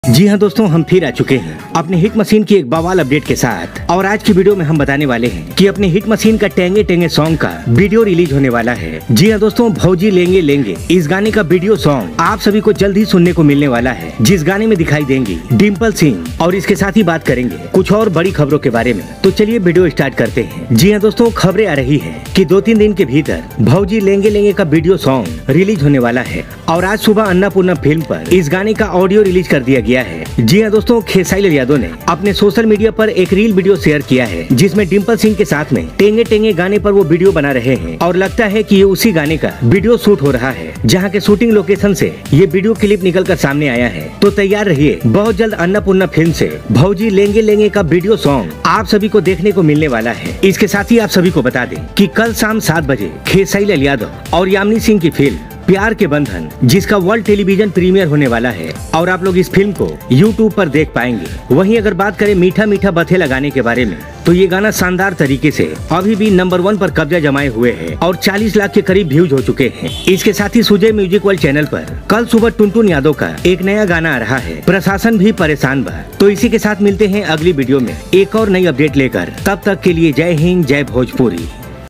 जी हाँ दोस्तों, हम फिर आ चुके हैं अपने हिट मशीन की एक बवाल अपडेट के साथ। और आज की वीडियो में हम बताने वाले हैं कि अपने हिट मशीन का टेंगे टेंगे सॉन्ग का वीडियो रिलीज होने वाला है। जी हाँ दोस्तों, भौजी लेंगे लेंगे इस गाने का वीडियो सॉन्ग आप सभी को जल्द ही सुनने को मिलने वाला है, जिस गाने में दिखाई देंगी डिम्पल सिंह। और इसके साथ ही बात करेंगे कुछ और बड़ी खबरों के बारे में। तो चलिए वीडियो स्टार्ट करते हैं। जी हाँ दोस्तों, खबरें आ रही है कि 2-3 दिन के भीतर भौजी लेंगे लेंगे का वीडियो सॉन्ग रिलीज होने वाला है। और आज सुबह अन्नपूर्णा फिल्म पर इस गाने का ऑडियो रिलीज कर दिया गया है। जी हाँ दोस्तों, खेसारी लाल यादव ने अपने सोशल मीडिया पर एक रील वीडियो शेयर किया है, जिसमें डिम्पल सिंह के साथ में टेंगे टेंगे गाने पर वो वीडियो बना रहे हैं। और लगता है कि ये उसी गाने का वीडियो शूट हो रहा है, जहाँ के शूटिंग लोकेशन से ये वीडियो क्लिप निकल कर सामने आया है। तो तैयार रहिए, बहुत जल्द अन्नपूर्णा फिल्म से भौजी लेंगे लेंगे का वीडियो सॉन्ग आप सभी को देखने को मिलने वाला है। इसके साथ ही आप सभी को बता दें कि कल शाम 7 बजे खेसारी लाल यादव और यामिनी सिंह की फिल्म प्यार के बंधन, जिसका वर्ल्ड टेलीविजन प्रीमियर होने वाला है, और आप लोग इस फिल्म को YouTube पर देख पाएंगे। वहीं अगर बात करें मीठा मीठा बथे लगाने के बारे में, तो ये गाना शानदार तरीके से अभी भी नंबर 1 पर कब्जा जमाए हुए है और 40 लाख के करीब व्यूज हो चुके हैं। इसके साथ ही सुजय म्यूजिक वर्ल्ड चैनल पर कल सुबह टुनटुन यादव का एक नया गाना आ रहा है, प्रशासन भी परेशान बा। तो इसी के साथ मिलते हैं अगली वीडियो में एक और नई अपडेट लेकर। तब तक के लिए जय हिंद, जय भोजपुरी।